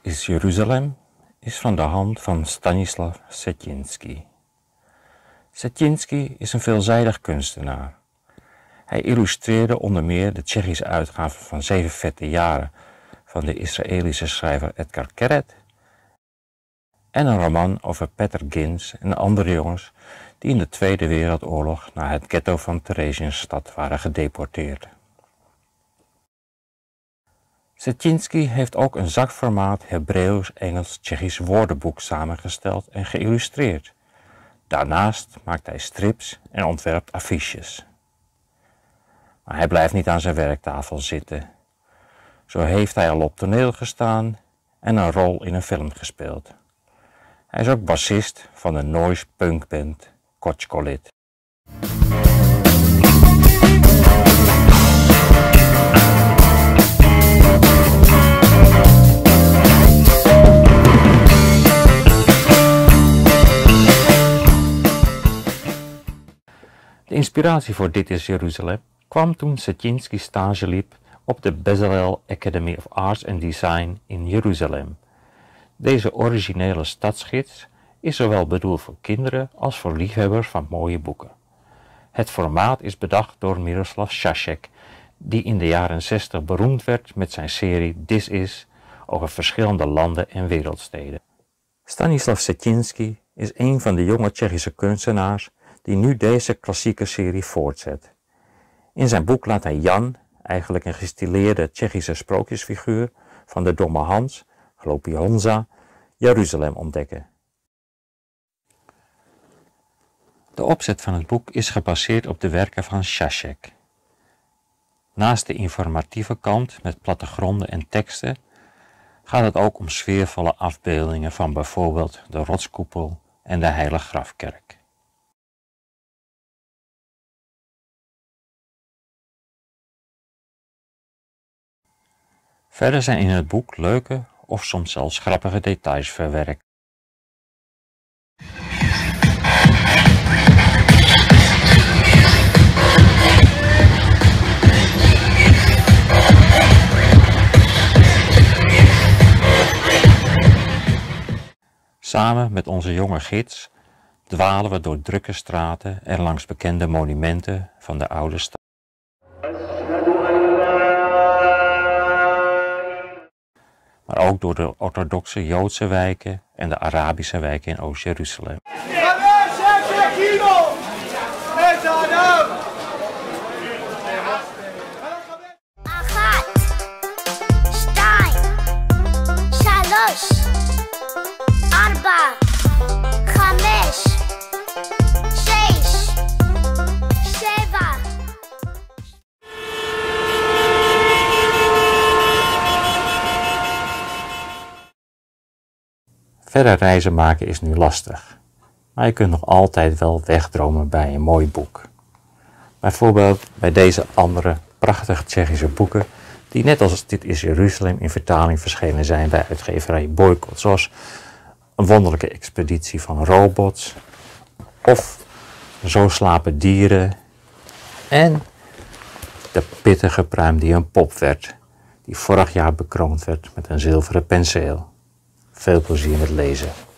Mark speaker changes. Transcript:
Speaker 1: is Jeruzalem is van de hand van Stanislav Šetinský. Šetinský is een veelzijdig kunstenaar. Hij illustreerde onder meer de Tsjechische uitgave van 7 vette jaren van de Israëlische schrijver Edgar Keret en een roman over Peter Ginz en andere jongens die in de Tweede Wereldoorlog naar het ghetto van Theresienstadt waren gedeporteerd. Šetinský heeft ook een zakformaat Hebreeuws-Engels-Tsjechisch woordenboek samengesteld en geïllustreerd. Daarnaast maakt hij strips en ontwerpt affiches. Maar hij blijft niet aan zijn werktafel zitten. Zo heeft hij al op toneel gestaan en een rol in een film gespeeld. Hij is ook bassist van de noise punkband Kotskolit. De inspiratie voor Dit is Jeruzalem kwam toen Šetinský stage liep op de Bezalel Academy of Arts and Design in Jeruzalem. Deze originele stadsgids is zowel bedoeld voor kinderen als voor liefhebbers van mooie boeken. Het formaat is bedacht door Miroslav Šašek, die in de jaren 60 beroemd werd met zijn serie This Is over verschillende landen en wereldsteden. Stanislav Šetinský is een van de jonge Tsjechische kunstenaars die nu deze klassieke serie voortzet. In zijn boek laat hij Jan, eigenlijk een gestileerde Tsjechische sprookjesfiguur van de domme Hans, Hloupý Honza, Jeruzalem ontdekken. De opzet van het boek is gebaseerd op de werken van Šašek. Naast de informatieve kant met plattegronden en teksten gaat het ook om sfeervolle afbeeldingen van bijvoorbeeld de rotskoepel en de Heilig Grafkerk. Verder zijn in het boek leuke of soms zelfs grappige details verwerkt. Samen met onze jonge gids dwalen we door drukke straten en langs bekende monumenten van de oude stad. Maar ook door de orthodoxe Joodse wijken en de Arabische wijken in Oost-Jeruzalem. Verder reizen maken is nu lastig, maar je kunt nog altijd wel wegdromen bij een mooi boek. Bijvoorbeeld bij deze andere prachtige Tsjechische boeken die net als Dit is Jeruzalem in vertaling verschenen zijn bij uitgeverij Boykot, zoals Een wonderlijke expeditie van robots of Zo slapen dieren en De pittige pruim die een pop werd, die vorig jaar bekroond werd met een zilveren penseel. Veel plezier met lezen.